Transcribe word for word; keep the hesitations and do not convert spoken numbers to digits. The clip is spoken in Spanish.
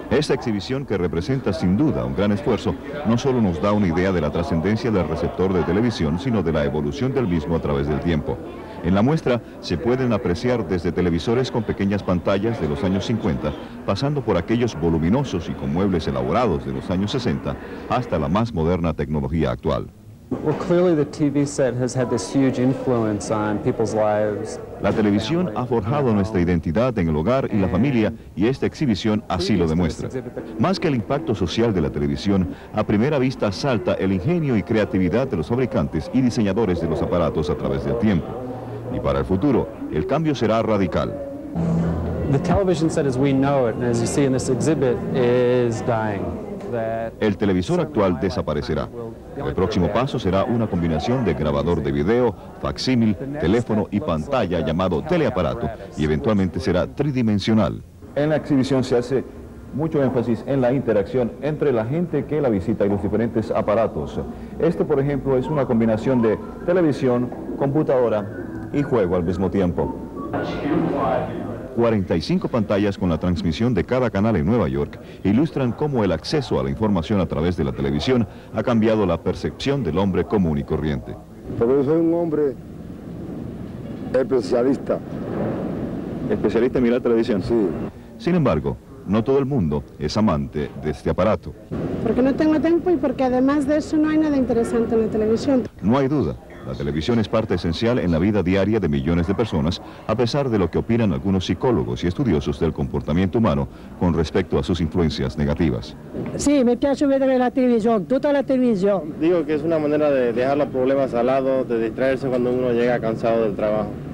Esta exhibición, que representa sin duda un gran esfuerzo, no solo nos da una idea de la trascendencia del receptor de televisión, sino de la evolución del mismo a través del tiempo. En la muestra se pueden apreciar desde televisores con pequeñas pantallas de los años cincuenta, pasando por aquellos voluminosos y con muebles elaborados de los años sesenta, hasta la más moderna tecnología actual. Well, clearly the T V set has had this huge influence on people's lives. La televisión ha forjado nuestra identidad en el hogar y la familia, y esta exhibición así lo demuestra. Más que el impacto social de la televisión, a primera vista salta el ingenio y creatividad de los fabricantes y diseñadores de los aparatos a través del tiempo. Y para el futuro, el cambio será radical. The television set as we know it, and as you see in this exhibit, is dying. El televisor actual desaparecerá. El próximo paso será una combinación de grabador de video, facsímil, teléfono y pantalla llamado teleaparato, y eventualmente será tridimensional. En la exhibición se hace mucho énfasis en la interacción entre la gente que la visita y los diferentes aparatos. Este, por ejemplo, es una combinación de televisión, computadora y juego al mismo tiempo. cuarenta y cinco pantallas con la transmisión de cada canal en Nueva York ilustran cómo el acceso a la información a través de la televisión ha cambiado la percepción del hombre común y corriente. Pero yo soy un hombre especialista. ¿Especialista en mirar televisión? Sí. Sin embargo, no todo el mundo es amante de este aparato. Porque no tengo tiempo y porque además de eso no hay nada interesante en la televisión. No hay duda. La televisión es parte esencial en la vida diaria de millones de personas, a pesar de lo que opinan algunos psicólogos y estudiosos del comportamiento humano con respecto a sus influencias negativas. Sí, me piace vedere la televisión, toda la televisión. Digo que es una manera de dejar los problemas al lado, de distraerse cuando uno llega cansado del trabajo.